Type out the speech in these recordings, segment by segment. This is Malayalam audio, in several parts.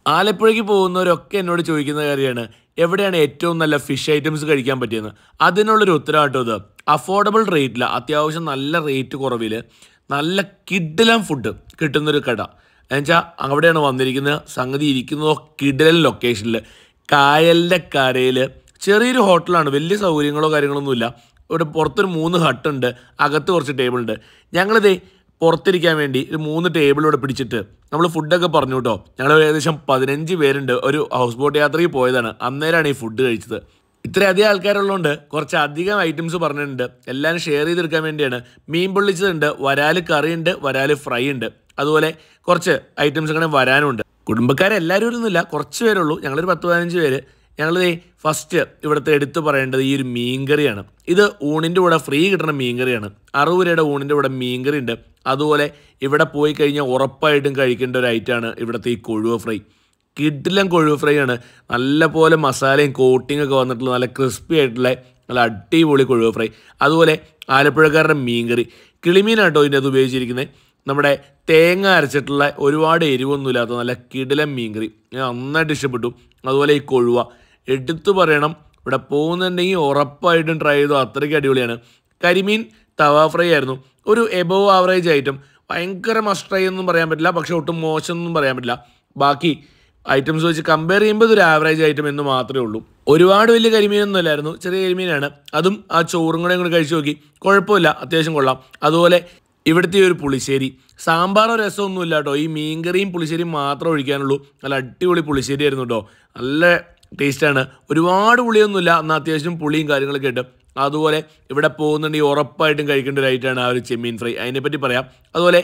ആലപ്പുഴയ്ക്ക് പോകുന്നവരൊക്കെ എന്നോട് ചോദിക്കുന്ന കാര്യമാണ് എവിടെയാണ് ഏറ്റവും നല്ല ഫിഷ് ഐറ്റംസ് കഴിക്കാൻ പറ്റിയെന്ന്. അതിനുള്ളൊരു ഉത്തരവാദിത്വം ഇത്. അഫോർഡബിൾ റേറ്റിൽ അത്യാവശ്യം നല്ല റേറ്റ് കുറവിൽ നല്ല കിഡിലൻ ഫുഡ് കിട്ടുന്നൊരു കട എന്നുവെച്ചാൽ അവിടെയാണ് വന്നിരിക്കുന്നത്. സംഗതി ഇരിക്കുന്നതോ കിഡിലൻ ലൊക്കേഷനിൽ കായലിൻ്റെ കരയിൽ ചെറിയൊരു ഹോട്ടലാണ്. വലിയ സൗകര്യങ്ങളോ കാര്യങ്ങളൊന്നുമില്ല. ഇവിടെ പുറത്തൊരു 3 ഹട്ടുണ്ട്, അകത്ത് കുറച്ച് ടേബിളുണ്ട്. ഞങ്ങളിതേ പുറത്തിരിക്കാൻ വേണ്ടി ഒരു 3 ടേബിളിലൂടെ പിടിച്ചിട്ട് നമ്മൾ ഫുഡൊക്കെ പറഞ്ഞു കേട്ടോ. ഞങ്ങൾ ഏകദേശം 15 പേരുണ്ട്. ഒരു ഹൗസ് ബോട്ട് യാത്രയ്ക്ക് പോയതാണ്. അന്നേരമാണ് ഈ ഫുഡ് കഴിച്ചത്. ഇത്രയധികം ആൾക്കാരുള്ളതുകൊണ്ട് കുറച്ച് അധികം ഐറ്റംസ് പറഞ്ഞിട്ടുണ്ട്. എല്ലാവരും ഷെയർ ചെയ്തെടുക്കാൻ വേണ്ടിയാണ്. മീൻ പൊള്ളിച്ചതുണ്ട്, വരാൽ കറിയുണ്ട്, വരാൽ ഫ്രൈ ഉണ്ട്, അതുപോലെ കുറച്ച് ഐറ്റംസ് അങ്ങനെ വരാനുണ്ട്. കുടുംബക്കാരെല്ലാവരും ഒന്നുമില്ല, കുറച്ച് പേരുള്ളൂ. ഞങ്ങളൊരു 10-15 പേര്. ഞങ്ങളിതേ ഫസ്റ്റ് ഇവിടുത്തെ എടുത്തു പറയേണ്ടത് ഈ ഒരു മീൻകറിയാണ്. ഇത് ഊണിൻ്റെ കൂടെ ഫ്രീ കിട്ടുന്ന മീൻകറിയാണ്. 60 രൂപയുടെ ഊണിൻ്റെ കൂടെ മീൻകറി ഉണ്ട്. അതുപോലെ ഇവിടെ പോയി കഴിഞ്ഞാൽ ഉറപ്പായിട്ടും കഴിക്കേണ്ട ഒരു ഐറ്റമാണ് ഇവിടുത്തെ ഈ കൊഴുവ ഫ്രൈ. കിഡിലൻ കൊഴുവ ഫ്രൈ ആണ്. നല്ല പോലെ മസാലയും കോട്ടിങ്ങൊക്കെ വന്നിട്ടുള്ള നല്ല ക്രിസ്പി ആയിട്ടുള്ള നല്ല അടിപൊളി കൊഴുവ ഫ്രൈ. അതുപോലെ ആലപ്പുഴക്കാരുടെ മീൻകറി കിളിമീനാട്ടോ ഇതിൻ്റെ അത് ഉപയോഗിച്ചിരിക്കുന്നത്. നമ്മുടെ തേങ്ങ അരച്ചിട്ടുള്ള ഒരുപാട് എരിവൊന്നുമില്ലാത്ത നല്ല കിടിലൻ മീൻകറി ഞാൻ നന്നായിട്ട് ഇഷ്ടപ്പെട്ടു. അതുപോലെ ഈ കൊഴുവ എടുത്തു പറയണം, ഇവിടെ പോകുന്നുണ്ടെങ്കിൽ ഉറപ്പായിട്ടും ട്രൈ ചെയ്തു. അത്രയ്ക്ക് അടിപൊളിയാണ്. കരിമീൻ തവ ഫ്രൈ ആയിരുന്നു. ഒരു എബോവ് ആവറേജ് ഐറ്റം. ഭയങ്കര മസ്റ്റ് ട്രൈ ഒന്നും പറയാൻ പറ്റില്ല, പക്ഷെ ഒട്ടും മോശമൊന്നും പറയാൻ പറ്റില്ല. ബാക്കി ഐറ്റംസ് വെച്ച് കമ്പയർ ചെയ്യുമ്പോൾ ഇതൊരു ആവറേജ് ഐറ്റം എന്ന് മാത്രമേ ഉള്ളൂ. ഒരുപാട് വലിയ കരിമീനൊന്നും അല്ലായിരുന്നു, ചെറിയ കരിമീനാണ്. അതും ആ ചോറും കൂടെ കൂടെ കഴിച്ചു നോക്കി, കുഴപ്പമില്ല, അത്യാവശ്യം കൊള്ളാം. അതുപോലെ ഇവിടുത്തെ ഒരു പുളിശ്ശേരി, സാമ്പാറോ രസമൊന്നും ഇല്ല കേട്ടോ. ഈ മീൻകറിയും പുളിശ്ശേരിയും മാത്രമേ ഒഴിക്കാനുള്ളൂ. നല്ല അടിപൊളി പുളിശ്ശേരി ആയിരുന്നു കേട്ടോ. നല്ല ടേസ്റ്റാണ്. ഒരുപാട് പുളിയൊന്നുമില്ല, എന്നാൽ അത്യാവശ്യം പുളിയും കാര്യങ്ങളൊക്കെ ഉണ്ട്. അതുപോലെ ഇവിടെ പോകുന്നുണ്ടെങ്കിൽ ഉറപ്പായിട്ടും കഴിക്കേണ്ട ഒരു ഐറ്റമാണ് ആ ഒരു ചെമ്മീൻ ഫ്രൈ. അതിനെപ്പറ്റി പറയാം. അതുപോലെ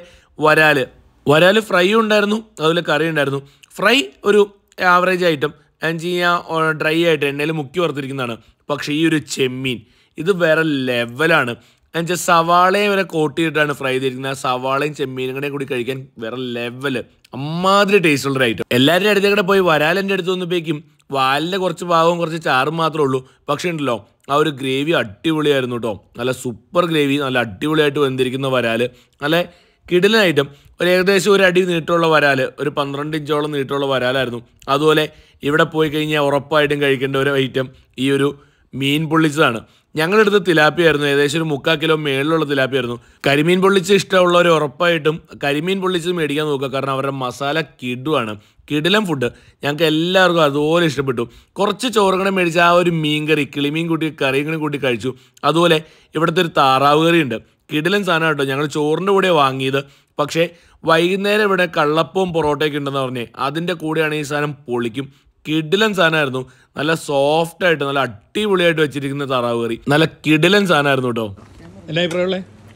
വരാൽ ഫ്രൈ ഉണ്ടായിരുന്നു, അതുപോലെ കറി ഉണ്ടായിരുന്നു. ഫ്രൈ ഒരു ആവറേജ് ഐറ്റം എന്ന് കഴിഞ്ഞാൽ ഡ്രൈ ആയിട്ട് എണ്ണയിൽ മുക്കി വറുത്തിരിക്കുന്നതാണ്. പക്ഷേ ഈ ഒരു ചെമ്മീൻ ഇത് വേറെ ലെവലാണ്. എന്നുവെച്ചാൽ സവാളയും വരെ കോട്ട് ചെയ്തിട്ടാണ് ഫ്രൈ ചെയ്തിരിക്കുന്നത്. സവാളയും ചെമ്മീനും കൂടെ കൂടി കഴിക്കാൻ വേറെ ലെവല്, അമ്മാതിരി ടേസ്റ്റ് ഉള്ളൊരു ഐറ്റം. എല്ലാവരുടെ അടുത്തേക്കൂടെ പോയി വരാലിൻ്റെ അടുത്ത് വന്നപ്പോഴേക്കും വാലിൻ്റെ കുറച്ച് ഭാഗവും കുറച്ച് ചാറും മാത്രമേ ഉള്ളൂ. പക്ഷേ ഉണ്ടല്ലോ ആ ഒരു ഗ്രേവി അടിപൊളിയായിരുന്നു കേട്ടോ. നല്ല സൂപ്പർ ഗ്രേവി, നല്ല അടിപൊളിയായിട്ട് വെന്തിരിക്കുന്ന വരാൽ, നല്ല കിടിലൻ ഐറ്റം. ഒരു ഏകദേശം ഒരു അടി നീട്ടമുള്ള വരാൽ, ഒരു 12 ഇഞ്ചോളം നീട്ടമുള്ള വരാലായിരുന്നു. അതുപോലെ ഇവിടെ പോയി കഴിഞ്ഞാൽ ഉറപ്പായിട്ടും കഴിക്കേണ്ട ഒരു ഐറ്റം ഈ ഒരു മീൻ പൊള്ളിച്ചതാണ്. ഞങ്ങളുടെ അടുത്ത് തിലാപ്പിയായിരുന്നു, ഏകദേശം ഒരു 3/4 കിലോ മേളിലുള്ള തിലാപ്പിയായിരുന്നു. കരിമീൻ പൊള്ളിച്ച് ഇഷ്ടമുള്ളവർ ഉറപ്പായിട്ടും കരിമീൻ പൊള്ളിച്ച് മേടിക്കാൻ നോക്കുക. കാരണം അവരുടെ മസാല കിടുവാണ്, കിടിലൻ ഫുഡ്. ഞങ്ങൾക്ക് എല്ലാവർക്കും അതുപോലെ ഇഷ്ടപ്പെട്ടു. കുറച്ച് ചോറുകണ മേടിച്ച് ആ ഒരു മീൻകറി, കിളിമീൻ കൂട്ടി കറിയും കൂട്ടി കഴിച്ചു. അതുപോലെ ഇവിടുത്തെ ഒരു താറാവ് കറി ഉണ്ട്, കിടിലൻ സാധനം കേട്ടോ. ഞങ്ങൾ ചോറിൻ്റെ കൂടെ വാങ്ങിയത്. പക്ഷേ വൈകുന്നേരം ഇവിടെ കള്ളപ്പവും പൊറോട്ടയൊക്കെ ഉണ്ടെന്ന് പറഞ്ഞേ, അതിൻ്റെ കൂടെയാണ് ഈ സാധനം പൊളിക്കും. കിടിലൻ സാധനമായിരുന്നു. നല്ല സോഫ്റ്റായിട്ട് നല്ല അടിപൊളിയായിട്ട് വെച്ചിരിക്കുന്ന താറാവ് കറി, നല്ല കിടിലൻ സാധനമായിരുന്നു കേട്ടോ. എല്ലാ അഭിപ്രായമുള്ളേ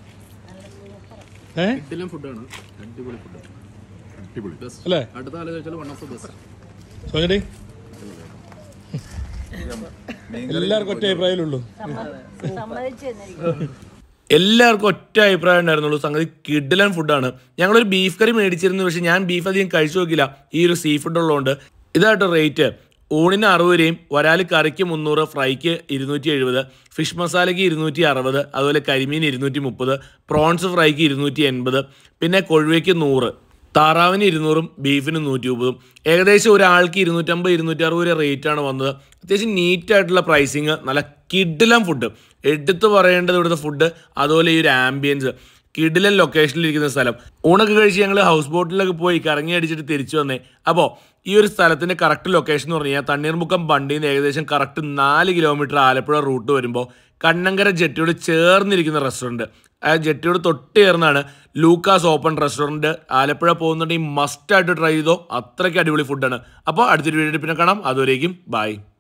അല്ലേ? എല്ലാവർക്കും ഒറ്റ അഭിപ്രായമുള്ളൂ. എല്ലാവർക്കും ഒറ്റ അഭിപ്രായം ഉണ്ടായിരുന്നുള്ളൂ. സംഗതി കിടിലൻ ഫുഡാണ്. ഞങ്ങളൊരു ബീഫ് കറി മേടിച്ചിരുന്നു, പക്ഷേ ഞാൻ ബീഫ് അധികം കഴിച്ചു നോക്കില്ല ഈ ഒരു സീ ഫുഡ് ഉള്ളതുകൊണ്ട്. ഇതാട്ടോ റേറ്റ്. ഊണിന് 60 രൂപയും, വരാൽ കറിക്ക് 300, ഫ്രൈക്ക് 270, ഫിഷ് മസാലയ്ക്ക് 260, അതുപോലെ കരിമീൻ 230, പ്രോൺസ് ഫ്രൈക്ക് 280, പിന്നെ കൊഴുവയ്ക്ക് 100, താറാവിന് 200, ബീഫിന് 130. ഏകദേശം ഒരാൾക്ക് 250-260 റേറ്റാണ് വന്നത്. അത്യാവശ്യം നീറ്റായിട്ടുള്ള പ്രൈസിങ്, നല്ല കിഡിലൻ ഫുഡ്. എടുത്തു പറയേണ്ടത് ഇവിടുത്തെ ഫുഡ്. അതുപോലെ ഈ ഒരു ആംബിയൻസ്, കിഡിലൻ ലൊക്കേഷനിലിരിക്കുന്ന സ്ഥലം. ഊണൊക്കെ കഴിച്ച് ഞങ്ങൾ ഹൗസ് ബോട്ടിലൊക്കെ പോയി കറങ്ങി അടിച്ചിട്ട് തിരിച്ചു വന്നേ. അപ്പോൾ ഈ ഒരു സ്ഥലത്തിൻ്റെ കറക്റ്റ് ലൊക്കേഷൻ എന്ന് പറഞ്ഞു കഴിഞ്ഞാൽ തണ്ണീർമുക്കം ബണ്ടിയിൽ നിന്ന് ഏകദേശം കറക്റ്റ് 4 കിലോമീറ്റർ ആലപ്പുഴ റൂട്ട് വരുമ്പോൾ കണ്ണങ്കര ജെട്ടിയോട് ചേർന്നിരിക്കുന്ന റെസ്റ്റോറൻറ്റ്. ആ ജെട്ടിയോട് തൊട്ട് ചേർന്നാണ് ലൂക്കാസ് ഓപ്പൺ റെസ്റ്റോറൻറ്റ്. ആലപ്പുഴ പോകുന്നുണ്ടെങ്കിൽ മസ്റ്റായിട്ട് ട്രൈ ചെയ്തോ, അത്രയ്ക്ക് അടിപൊളി ഫുഡാണ്. അപ്പോൾ അടുത്തൊരു വീഡിയോ പിന്നെ കാണാം. അതുവരേക്കും ബൈ.